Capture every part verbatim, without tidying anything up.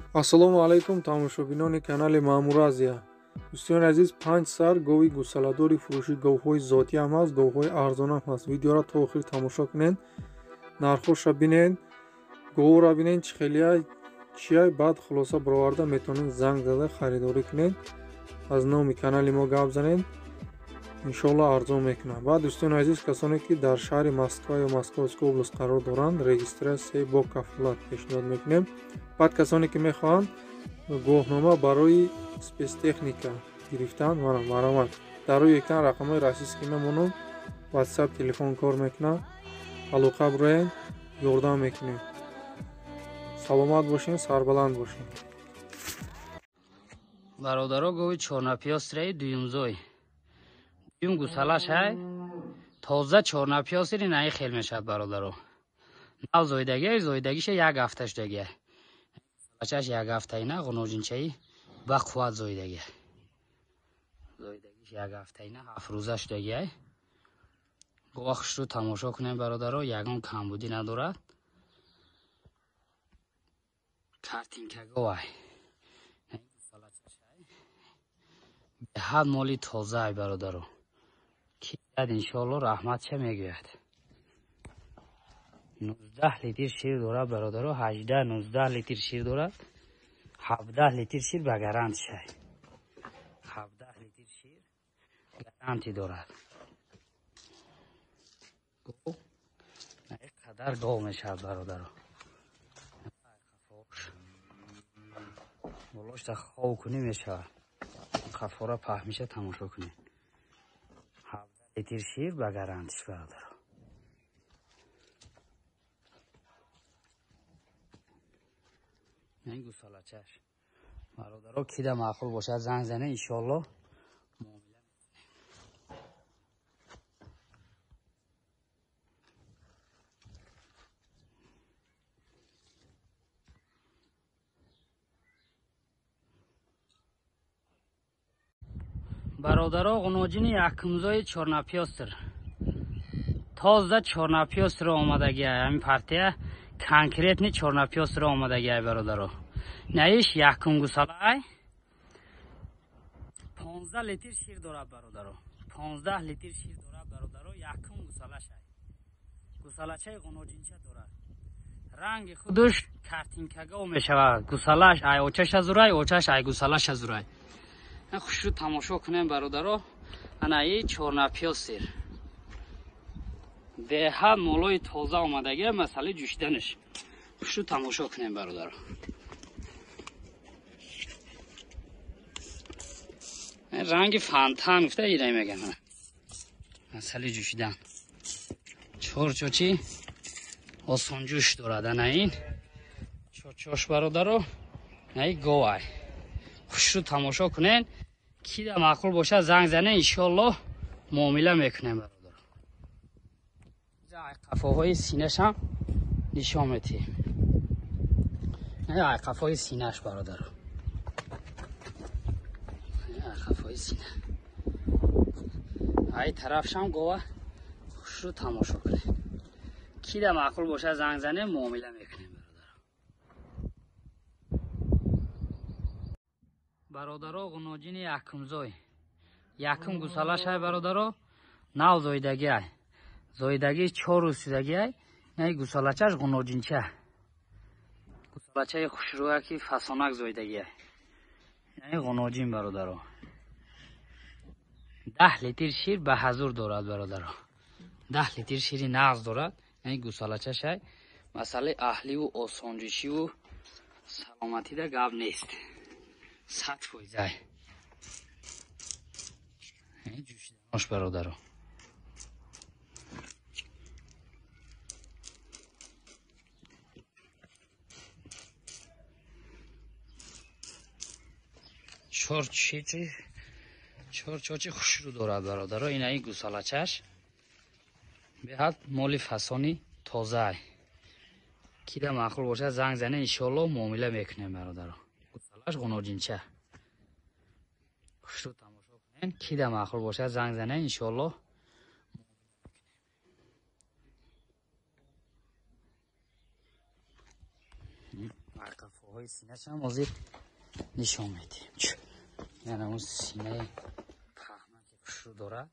Ассалому алайкум тамошобинони канали Маъмур Азия. Дӯстони азиз, панҷ сар гови гӯсаладори фурӯши говҳои зотӣ ҳам ҳаст, говҳои арзон ҳам ҳаст. Видеоро то охир тамошо кунед, нархоша бинед, говро бинед чӣ хелия чия, баъд хулоса бароварда метавонед занг зада харидорӣ кунед. аз номи канали мо гап занед, иншоалло арзон мекунад. Баъд дӯстони азиз, касоне ки дар шаҳри Москва ё Московская област қарор доранд, регистратсияи бо кафолат пешниҳод мекунем. баъд касоне ки мехоҳанд гоҳнома барои спецтехника гирифтан ва маромат дар рӯи экран рақамҳои расистӣ мемонанд. WhatsApp телефон кор мекунад, алоқа бироед, ёрдам мекунем. саломат бошед, сарбаланд бошед. бародаро гови чорнапиёстраи дуюмзой дуюм гусалаш ҳай тоза чорнапиёстри наи хел мешавад. бародаро нав зоидаги зоидагиша як ҳафта шудаги гусалачаш як ҳафтаина ғуноҷинчаи ба қувват зоидаги зоидагиш як ҳафтаина ҳафт рӯза шудаги гова хушрӯ тамошо кунем. бародаро ягон камбудӣ надорад. картинкаговай беҳад моли тозаай. бародаро ки яд иншоалло раҳматша мегӯяд. нуздаҳ литр шир дорад. бародаро ҳаждаҳ нуздаҳ литр шир дорад. ҳабдаҳ литр шир ба гарантишай. ҳабдаҳ литр шир гаранти дорад. гов наи қадар гов мешавад. бародаро болошта хов кунӣ мешавад. қафора паҳмиша тамошо кунед. ҳабдаҳ литр шир ба гарантиш. бародаро ин гусалачаш бародаро кида маъқул бошад занг зане, иншоалло муомила бародаро ғуноҷини якумзои чорнапиёстр тоза чорнапиёстр омадагиай. ҳамин партия конкретни чорнапиёстр омадагиай. бародаро наиш якум гусалай понздаҳ литр шир дорад. бародаро понздаҳ литр шир дорад. бародаро якум гусалашай. гусалачаи ғуноҷинча дорад. ранги худуш картинкагов мешавад. гусалаш ай очаша зурай, очаш ай гусалаша зурай. хушрӯ тамошо кунем. бародаро анаи чорнапиёстр беҳад молои тоза омадаги масъалаи ҷӯшиданаш. хушрӯ тамошо кунем. бародаро ранги фантан гуфта ирай мегам масъалаи ҷӯшидан. чорчочи осонҷӯш дорад. анаин чорчош бародаро наи говай. хушрӯ тамошо кунен. кида маъқул бошад занг зане, иншоалло муомила мекунем. бародаро айқафоҳои синашам нишон метиҳем. айқафои синаш бародаро айқафои сина ай тарафшам гова. хушрӯ тамошо кунем. кида маъқул бошад занг зане, муомила мекунем. бародаро ғуноҷини якумзой якум гусалашай. бародаро нав зоидагиай зоидаги чор рӯз шудагиай. наи гусалачаш ғуноҷинча гусалачаи хушрӯя ки фасонак зоидагиай. наи ғуноҷин бародаро даҳ литр шир ба ҳазур дорад. бародаро даҳ литр шири нағз дорад. наи гусалачашай масъалаи аҳливу осонҷӯшиву саломатида гап нест. сад фоизай ҷӯшиданош. бародаро чорчочи чорчочи хушрӯ дорад. бародаро инаи гусалачаш беҳад моли фасони тозаай. кида маъқул бошад занг зане, иншоалло муомила мекунем. бародаро гусалаш ғуноҷинча. хушрӯ тамошо кунен. кида маъқул бошад занг зане, иншоалло های سینه‌ش هم وزیر نشون میدیم. یعنی اون سینه پهمن که خوشو دارد.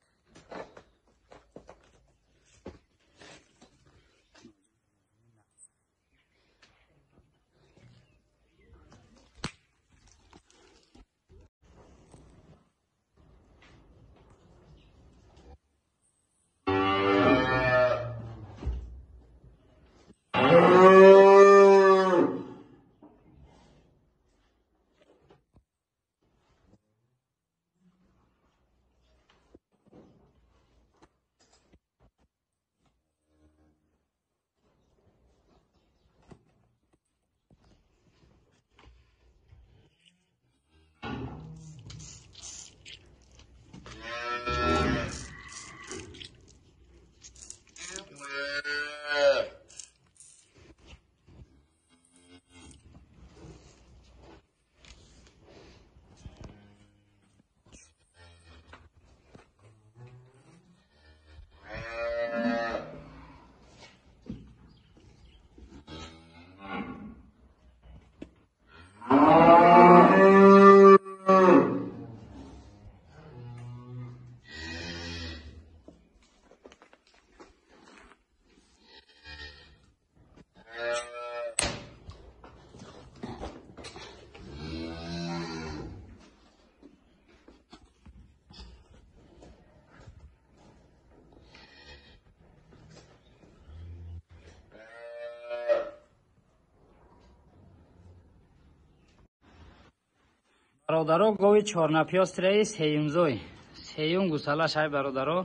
برادرو گوی چهارنپیاست رئیس سیومزوی سیوم گوساله شای برادرو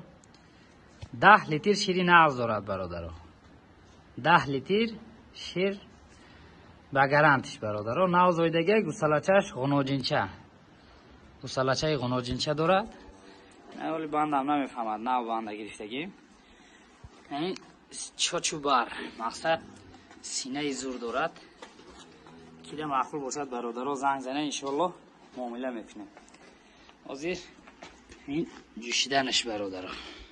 ده لیتر شیری نغز دارد برادرو ده لیتر شیر به گرانتش برادرو نغز ویدگه گوسالچهش غنوجینچه گوسالچه غنوجینچه دارد نه ولی بندم نمیفهمد نه بنده گرفتگی این چاچو بر مقصد سینه زور دارد کیده معقول باشد برادرو زنگ زنه انشالله معامله میکنیم. حاضر این جوشیدنش برادر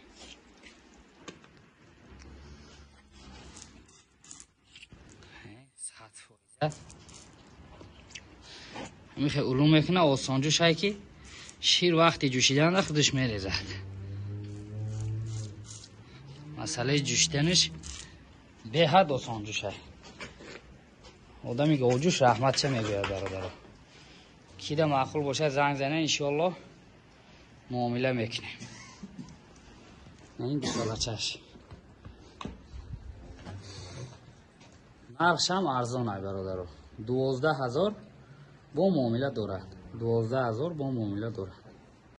میخواه علوم میکنه آسان جوش هایی که شیر وقتی جوشیدن در خودش میریزد. مسئله جوشیدنش به حد آسان جوش هایی آدمی که اوجوش رحمت چه میگوید برادر کیده معقول باشه زنگ زنه انشالله معامله میکنیم. این گوسالچه‌اش نرخش هم ارزانه برادرو دوازده هزار با معامله دارد دوازده هزار با معامله دارد.